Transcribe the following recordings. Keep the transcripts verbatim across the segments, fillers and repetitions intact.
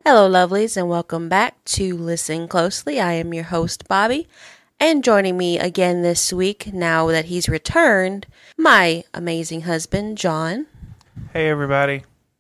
Hello, lovelies, and welcome back to Listen Closely. I am your host, Bobby, and joining me again this week, now that he's returned, my amazing husband, John. Hey, everybody.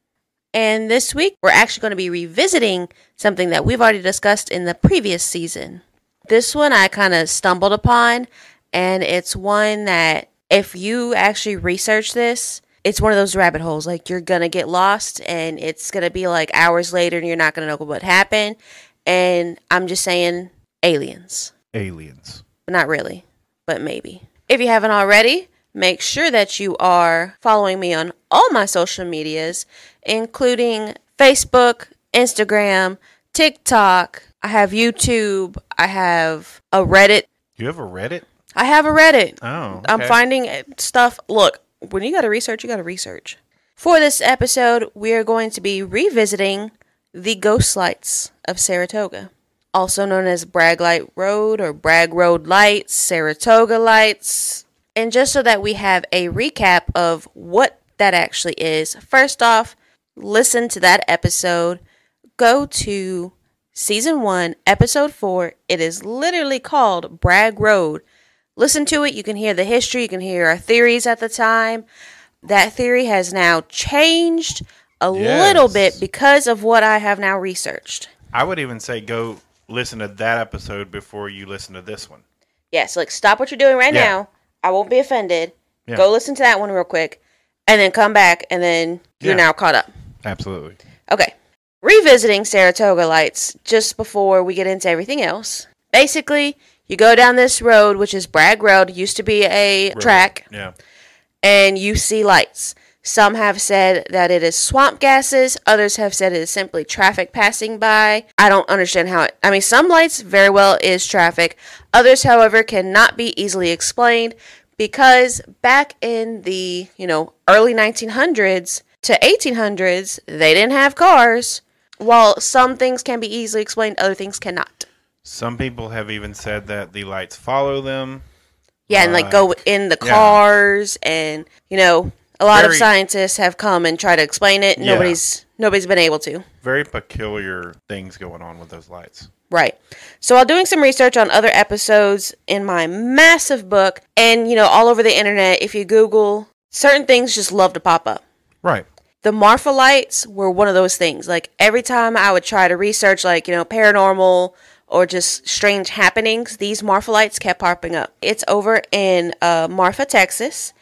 And this week, we're actually going to be revisiting something that we've already discussed in the previous season. This one I kind of stumbled upon, and it's one that if you actually research this, it's one of those rabbit holes. Like, you're going to get lost, and it's going to be like hours later, and you're not going to know what happened. And I'm just saying aliens. Aliens. Not really, but maybe. If you haven't already, make sure that you are following me on all my social medias, including Facebook, Instagram, TikTok. I have YouTube. I have a Reddit. You have a Reddit? I have a Reddit. Oh, okay. I'm finding stuff. Look, when you got to research, you got to research. For this episode, we are going to be revisiting the Ghost Lights of Saratoga, also known as Bragg Light Road or Bragg Road Lights, Saratoga Lights. And just so that we have a recap of what that actually is, first off, listen to that episode. Go to season one, episode four. It is literally called Bragg Road. Listen to it. You can hear the history. You can hear our theories at the time. That theory has now changed a Yes. little bit because of what I have now researched. I would even say go listen to that episode before you listen to this one. Yes, like stop what you're doing right Yeah. now. I won't be offended. Yeah. Go listen to that one real quick. And then come back and then you're Yeah. now caught up. Absolutely. Okay. Revisiting Saratoga Lights just before we get into everything else. Basically, you go down this road, which is Bragg Road. Used to be a Road. track. Yeah. And you see lights. Some have said that it is swamp gases. Others have said it is simply traffic passing by. I don't understand how it... I mean, some lights very well is traffic. Others, however, cannot be easily explained because back in the, you know, early nineteen hundreds to eighteen hundreds, they didn't have cars. While some things can be easily explained, other things cannot. Some people have even said that the lights follow them. Yeah, and like go in the Yeah. cars, and you know, a lot of Very- scientists have come and tried to explain it. Yeah. Nobody's nobody's been able to. Very peculiar things going on with those lights. Right. So while doing some research on other episodes in my massive book, and you know, all over the internet, if you Google, certain things just love to pop up. Right. The Marfa lights were one of those things. Like every time I would try to research, like, you know, paranormal or just strange happenings, these Marfa lights kept popping up. It's over in uh, Marfa, Texas.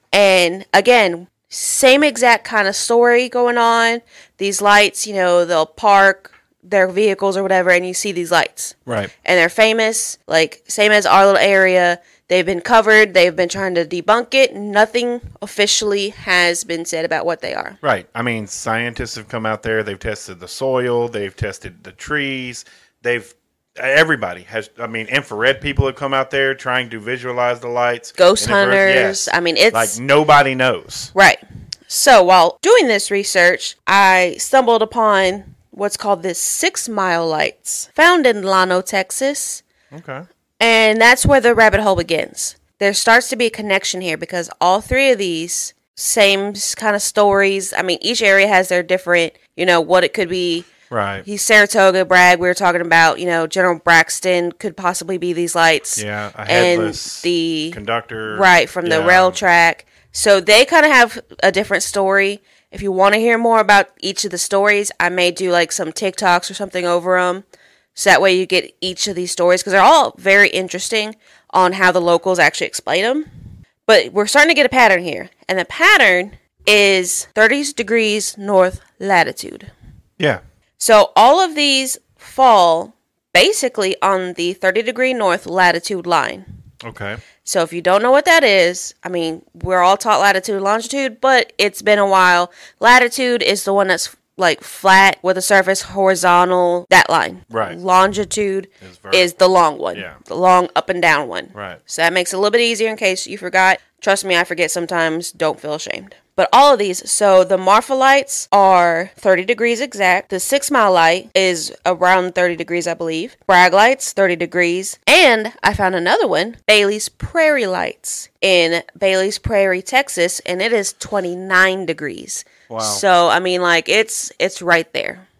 And again, same exact kind of story going on. These lights, you know, they'll park their vehicles or whatever, and you see these lights. Right. And they're famous, like same as our little area. They've been covered. They've been trying to debunk it. Nothing officially has been said about what they are. Right. I mean, scientists have come out there. They've tested the soil. They've tested the trees. They've Everybody has, I mean, infrared people have come out there trying to visualize the lights. Ghost And infrared- hunters. yes. I mean, it's... Like, nobody knows. Right. So while doing this research, I stumbled upon what's called the Six Mile Lights, found in Llano, Texas. Okay. And that's where the rabbit hole begins. There starts to be a connection here because all three of these, same kind of stories. I mean, each area has their different, you know, what it could be. Right. He's Saratoga, Bragg. We were talking about, you know, General Braxton could possibly be these lights. Yeah, a and headless the conductor. right from the Yeah. rail track. So they kind of have a different story. If you want to hear more about each of the stories, I may do like some TikToks or something over them. So that way you get each of these stories because they're all very interesting on how the locals actually explain them. But we're starting to get a pattern here. And the pattern is thirty degrees north latitude. Yeah. So all of these fall basically on the thirty degree north latitude line. Okay. So if you don't know what that is, I mean, we're all taught latitude and longitude, but it's been a while. Latitude is the one that's like flat with the surface horizontal, that line. Right. Longitude Is is, vertical. the long one. Yeah. The long up and down one. Right. So that makes it a little bit easier in case you forgot. Trust me, I forget sometimes. Don't feel ashamed. But all of these, so the Marfa lights are thirty degrees exact. The Six Mile light is around thirty degrees, I believe. Bragg lights, thirty degrees. And I found another one, Bailey's Prairie lights in Bailey's Prairie, Texas, and it is twenty-nine degrees. Wow. So, I mean, like, it's it's right there.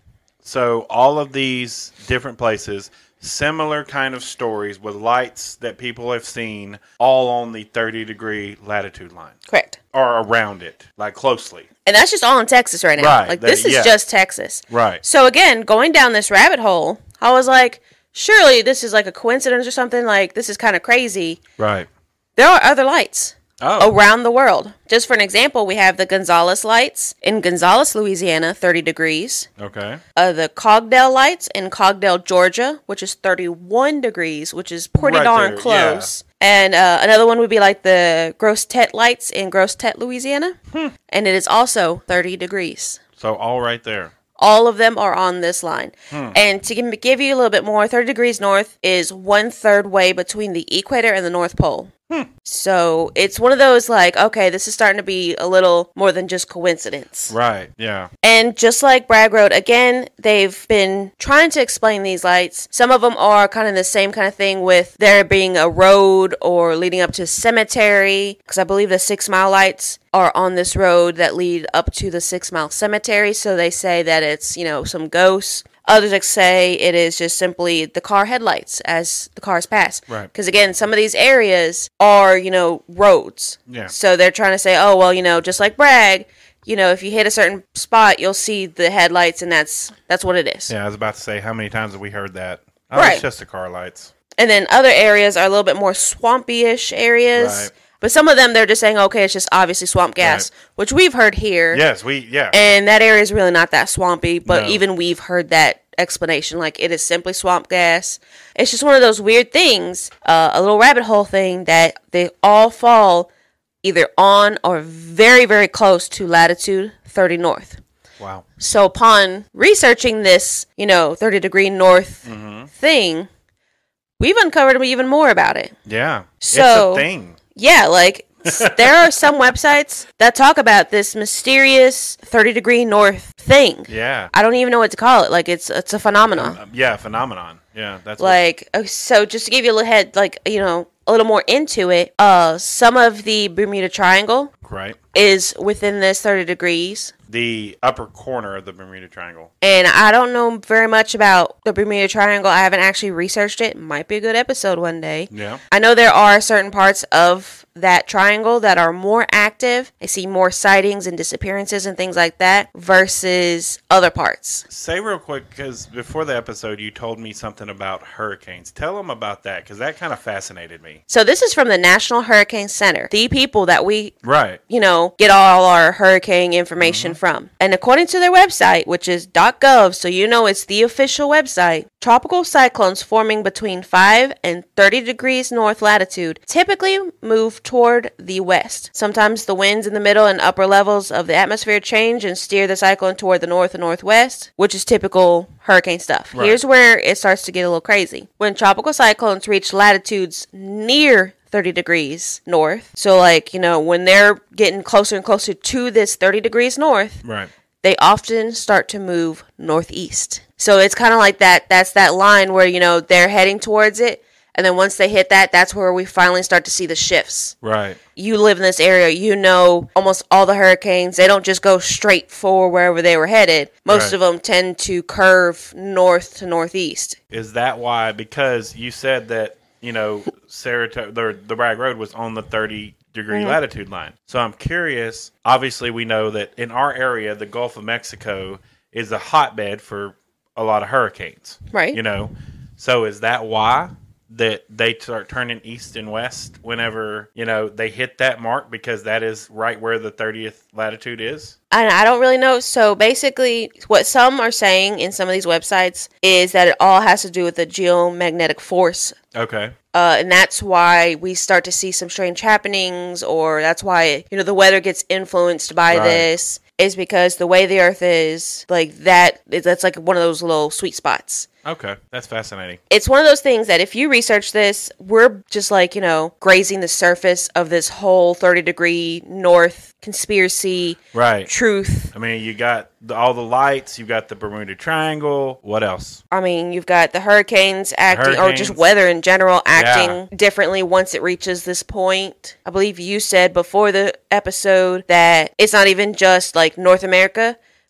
So all of these different places, similar kind of stories with lights that people have seen all on the thirty degree latitude line. Correct. Or around it, like closely. And that's just all in Texas right now. Right. Like, that, this is yeah. just Texas. Right. So, again, going down this rabbit hole, I was like, surely this is like a coincidence or something. Like, this is kind of crazy. Right. There are other lights. Oh. Around the world. Just for an example, we have the Gonzales lights in Gonzales, Louisiana, thirty degrees. Okay. Uh, the Cogdale lights in Cogdale, Georgia, which is thirty-one degrees, which is pretty Right darn there, close. Yeah. And uh, another one would be like the Grosse Tete lights in Grosse Tete, Louisiana. Hmm. And it is also thirty degrees. So all right there. All of them are on this line. Hmm. And to give you a little bit more, thirty degrees north is one third way between the equator and the North Pole. Hmm. So it's one of those like, okay, this is starting to be a little more than just coincidence. Right, yeah. And just like Bragg Road, again, they've been trying to explain these lights. Some of them are kind of the same kind of thing with there being a road or leading up to a cemetery, because I believe the Six Mile lights are on this road that lead up to the Six Mile Cemetery. So they say that it's, you know, some ghosts. Others like say it is just simply the car headlights as the cars pass. Right. Because again, some of these areas are, you know, roads. Yeah. So they're trying to say, oh, well, you know, just like Bragg, you know, if you hit a certain spot, you'll see the headlights, and that's that's what it is. Yeah, I was about to say, how many times have we heard that? Oh, Right. It's just the car lights. And then other areas are a little bit more swampy-ish areas. Right. But some of them, they're just saying, okay, it's just obviously swamp gas, Right. which we've heard here. Yes, we, yeah. And that area is really not that swampy, but No. even we've heard that explanation. Like, it is simply swamp gas. It's just one of those weird things, uh, a little rabbit hole thing, that they all fall either on or very, very close to latitude thirty north. Wow. So upon researching this, you know, thirty degree north Mm-hmm. thing, we've uncovered even more about it. Yeah. So- it's a thing. Yeah, like s- there are some websites that talk about this mysterious thirty degree north thing. Yeah. I don't even know what to call it. Like, it's it's a phenomenon. Um, yeah, phenomenon. Yeah, that's Like, uh, so just to give you a little head, like, you know, a little more into it, uh, some of the Bermuda Triangle what, right. is within this thirty degrees. The upper corner of the Bermuda Triangle. And I don't know very much about the Bermuda Triangle. I haven't actually researched it. Might be a good episode one day. Yeah. I know there are certain parts of that triangle that are more active. I see more sightings and disappearances and things like that versus other parts. Say real quick, because before the episode, you told me something about hurricanes. Tell them about that, because that kind of fascinated me. So this is from the National Hurricane Center, the people that we, Right. you know, get all our hurricane information from. And according to their website, which is .gov, so you know it's the official website, tropical cyclones forming between five and thirty degrees north latitude typically move toward the west. Sometimes the winds in the middle and upper levels of the atmosphere change and steer the cyclone toward the north and northwest, which is typical hurricane stuff. Right. Here's where it starts to get a little crazy. When tropical cyclones reach latitudes near thirty degrees north, so like, you know, when they're getting closer and closer to this thirty degrees north, Right. they often start to move northeast. So it's kind of like that, that's that line where, you know, they're heading towards it. And then once they hit that, that's where we finally start to see the shifts. Right. You live in this area, you know almost all the hurricanes, they don't just go straight for wherever they were headed. Most Right. of them tend to curve north to northeast. Is that why? Because you said that, you know, Saratoga, the, the Bragg Road was on the thirty degree Mm-hmm. latitude line. So I'm curious. Obviously, we know that in our area, the Gulf of Mexico is a hotbed for a lot of hurricanes. Right. You know, so is that why that they start turning east and west whenever, you know, they hit that mark, because that is right where the thirtieth latitude is? And I don't really know. So basically, what some are saying in some of these websites is that it all has to do with the geomagnetic force. Okay. Uh, and that's why we start to see some strange happenings, or that's why, you know, the weather gets influenced by Right. this, is because the way the Earth is, like, that, that's like one of those little sweet spots. Okay. That's fascinating. It's one of those things that if you research this, we're just like, you know, grazing the surface of this whole thirty degree north conspiracy Right. truth. I mean, you got the, all the lights, you got the Bermuda Triangle. What else? I mean, you've got the hurricanes acting, or just Hurricanes. weather in general acting differently once it reaches this point. I believe you said before the episode that it's not even just like North America,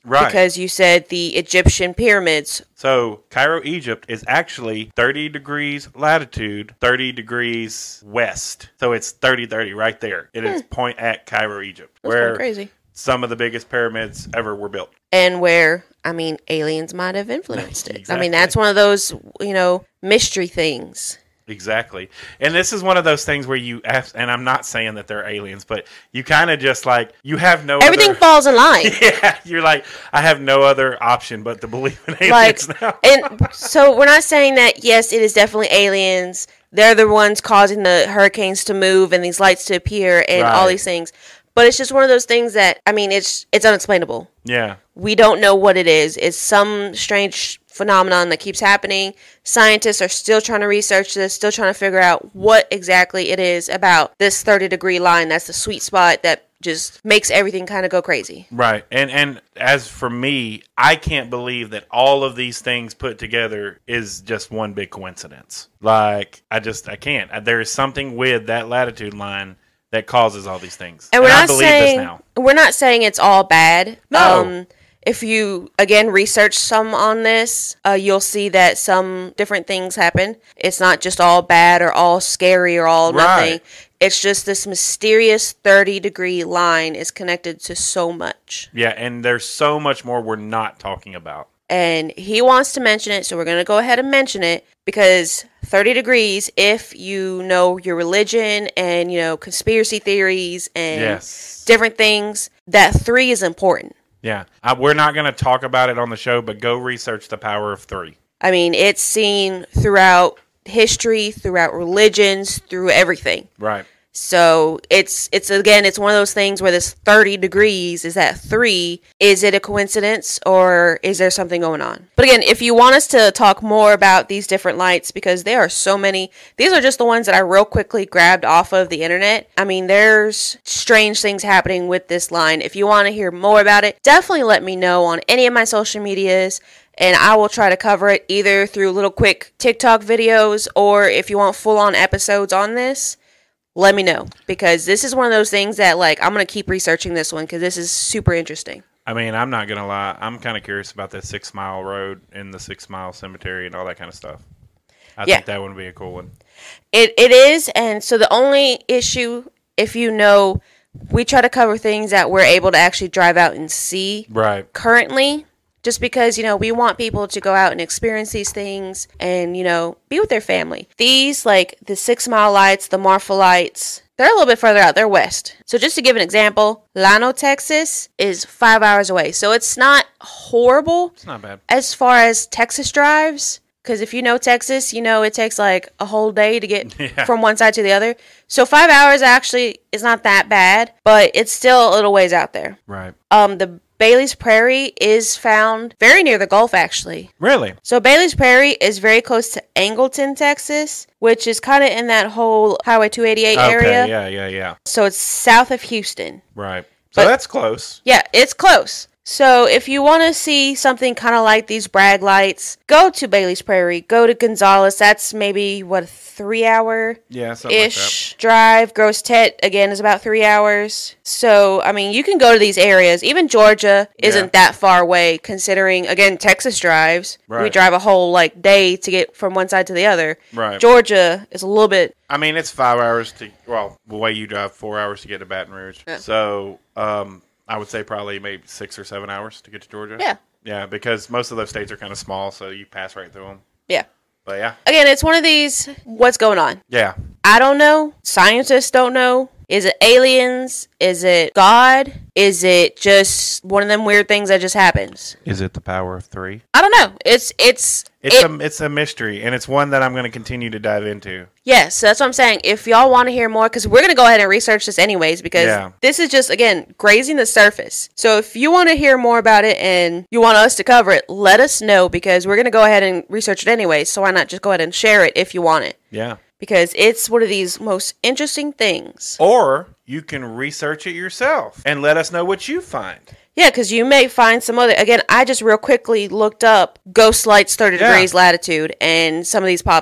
Right. Because you said the Egyptian pyramids. So Cairo, Egypt is actually thirty degrees latitude, thirty degrees west. So it's thirty thirty right there. It is point at Cairo, Egypt, That's where crazy. some of the biggest pyramids ever were built. And where, I mean, aliens might have influenced it. Exactly. I mean, that's one of those, you know, mystery things. Exactly. And this is one of those things where you ask, and I'm not saying that they're aliens, but you kind of just like, you have no Everything other, falls in line. Yeah, you're like, I have no other option but to believe in aliens Like, now. and so we're not saying that, yes, it is definitely aliens. They're the ones causing the hurricanes to move and these lights to appear and all Right. these things. But it's just one of those things that, I mean, it's it's unexplainable. Yeah. We don't know what it is. It's some strange phenomenon that keeps happening. Scientists are still trying to research this, still trying to figure out what exactly it is about this thirty degree line. That's the sweet spot that just makes everything kind of go crazy. Right. And and as for me, I can't believe that all of these things put together is just one big coincidence. Like, I just, I can't. There is something with that latitude line that causes all these things. And we're I not believe saying this now. we're not saying it's all bad. No. Um, if you again research some on this, uh, you'll see that some different things happen. It's not just all bad or all scary or all Right. nothing. It's just this mysterious thirty degree line is connected to so much. Yeah, and there's so much more we're not talking about. And he wants to mention it, so we're going to go ahead and mention it because thirty degrees, if you know your religion and, you know, conspiracy theories and Yes. different things, that three is important. Yeah. Uh, we're not going to talk about it on the show, but go research the power of three. I mean, it's seen throughout history, throughout religions, through everything. Right. So it's it's again it's one of those things where this thirty degrees is at three. Is it a coincidence or is there something going on? But again, if you want us to talk more about these different lights, because there are so many, these are just the ones that I real quickly grabbed off of the internet. I mean, there's strange things happening with this line. If you want to hear more about it, definitely let me know on any of my social medias. And I will try to cover it either through little quick TikTok videos or if you want full on episodes on this. Let me know, because this is one of those things that, like, I'm going to keep researching this one because this is super interesting. I mean, I'm not going to lie. I'm kind of curious about that Six Mile Road and the Six Mile Cemetery and all that kind of stuff. I Yeah. think that would be a cool one. It It is, and so the only issue, if you know, we try to cover things that we're able to actually drive out and see Right. currently. Just because, you know, we want people to go out and experience these things and, you know, be with their family. These, like the Six Mile Lights, the Marfa Lights, they're a little bit further out. They're west. So just to give an example, Llano, Texas is five hours away. So it's not horrible It's not bad. as far as Texas drives. Because if you know Texas, you know it takes like a whole day to get Yeah. from one side to the other. So five hours actually is not that bad, but it's still a little ways out there. Right. Um, the Bailey's Prairie is found very near the Gulf, actually. Really? So Bailey's Prairie is very close to Angleton, Texas, which is kind of in that whole Highway two eighty-eight Okay. area. Yeah, yeah, yeah. So it's south of Houston. Right. So But- that's close. Yeah, it's close. So if you want to see something kind of like these brag lights, go to Bailey's Prairie. Go to Gonzales. That's maybe, what, a three-hour Yeah, something like that. ish drive. Gross Tet again is about three hours. So I mean, you can go to these areas. Even Georgia isn't Yeah. that far away, considering again Texas drives. We Right. drive a whole like day to get from one side to the other. Right. Georgia is a little bit. I mean, it's five hours to, well, the way you drive, four hours to get to Baton Rouge. Yeah. So, um, I would say probably maybe six or seven hours to get to Georgia. Yeah. Yeah, because most of those states are kind of small, so you pass right through them. Yeah. But yeah. Again, it's one of these. What's going on? Yeah. I don't know. Scientists don't know. Is it aliens? Is it God? Is it just one of them weird things that just happens? Is it the power of three? I don't know. It's it's It's it, a it's a mystery, and it's one that I'm going to continue to dive into. yes. So that's what I'm saying. If y'all want to hear more, because we're gonna go ahead and research this anyways, because Yeah. this is just again grazing the surface. So if you want to hear more about it and you want us to cover it, let us know, because we're gonna go ahead and research it anyways. So why not just go ahead and share it if you want it? Yeah. Because it's one of these most interesting things. Or you can research it yourself and let us know what you find. Yeah, because you may find some other. Again, I just real quickly looked up ghost lights thirty Yeah. degrees latitude, and some of these popped up.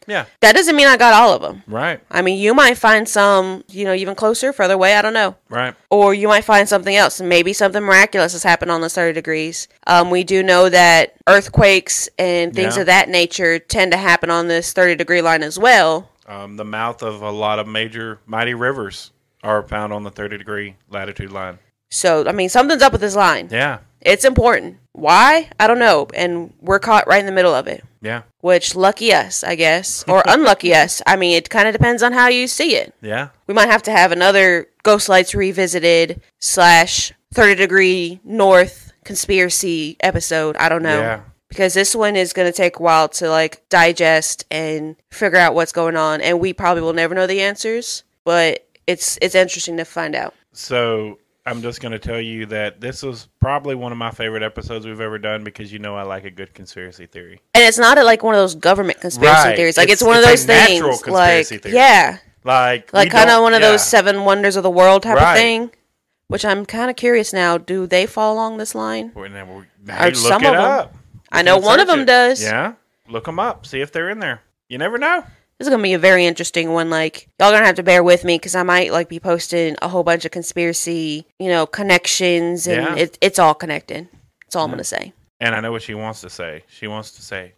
Yeah. That doesn't mean I got all of them. Right. I mean, you might find some, you know, even closer, further away. I don't know. Right. Or you might find something else. Maybe something miraculous has happened on the thirty degrees. Um, we do know that earthquakes and things Yeah. of that nature tend to happen on this thirty degree line as well. Um, the mouth of a lot of major mighty rivers are found on the thirty degree latitude line. So, I mean, something's up with this line. Yeah. It's important. Why? I don't know. And we're caught right in the middle of it. Yeah. Which, lucky us, I guess. Or unlucky us. I mean, it kind of depends on how you see it. Yeah. We might have to have another Ghost Lights Revisited slash thirty degree north conspiracy episode. I don't know. Yeah. Because this one is going to take a while to, like, digest and figure out what's going on. And we probably will never know the answers. But it's it's interesting to find out. So I'm just going to tell you that this was probably one of my favorite episodes we've ever done because you know I like a good conspiracy theory. And it's not like one of those government conspiracy Right. theories. Like, it's, It's- one of it's those a natural things. conspiracy Like, theory. yeah. Like, Like, we kind of don't- one of yeah. those seven wonders of the world type Right. of thing. Which I'm kind of curious now. Do they fall along this line? We're- now we're- Hey, look some it of 'em. up. I You know can one of search them it. does. Yeah. Look them up. See if they're in there. You never know. This is going to be a very interesting one. Like, y'all going to have to bear with me because I might, like, be posting a whole bunch of conspiracy, you know, connections. And Yeah. it, it's all connected. That's all I'm going to say. And I know what she wants to say. She wants to say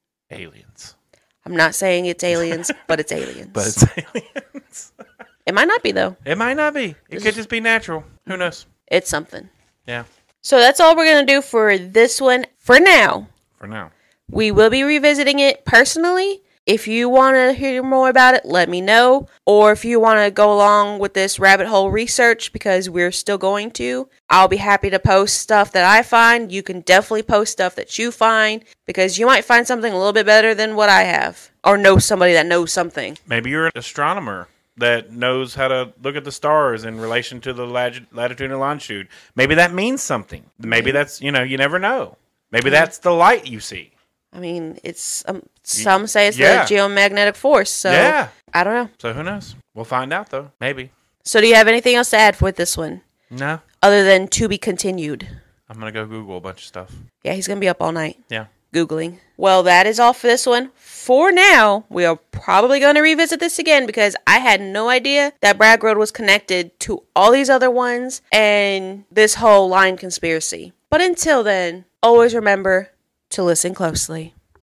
aliens. I'm not saying it's aliens, but it's aliens. But it's aliens. It might not be, though. It might not be. It could just be natural. Who knows? It's something. Yeah. So that's all we're going to do for this one for now. For now. We will be revisiting it personally. If you want to hear more about it, let me know. Or if you want to go along with this rabbit hole research, because we're still going to, I'll be happy to post stuff that I find. You can definitely post stuff that you find, because you might find something a little bit better than what I have. Or know somebody that knows something. Maybe you're an astronomer that knows how to look at the stars in relation to the lat- latitude and longitude. Maybe that means something. Maybe that's, you know, you never know. Maybe that's the light you see. I mean, it's um, some say it's Yeah. the geomagnetic force, so Yeah. I don't know. So who knows? We'll find out, though. Maybe. So do you have anything else to add with this one? No. Other than to be continued? I'm going to go Google a bunch of stuff. Yeah, he's going to be up all night. Yeah. Googling. Well, that is all for this one. For now, we are probably going to revisit this again because I had no idea that Bragg Road was connected to all these other ones and this whole line conspiracy. But until then, always remember to listen closely.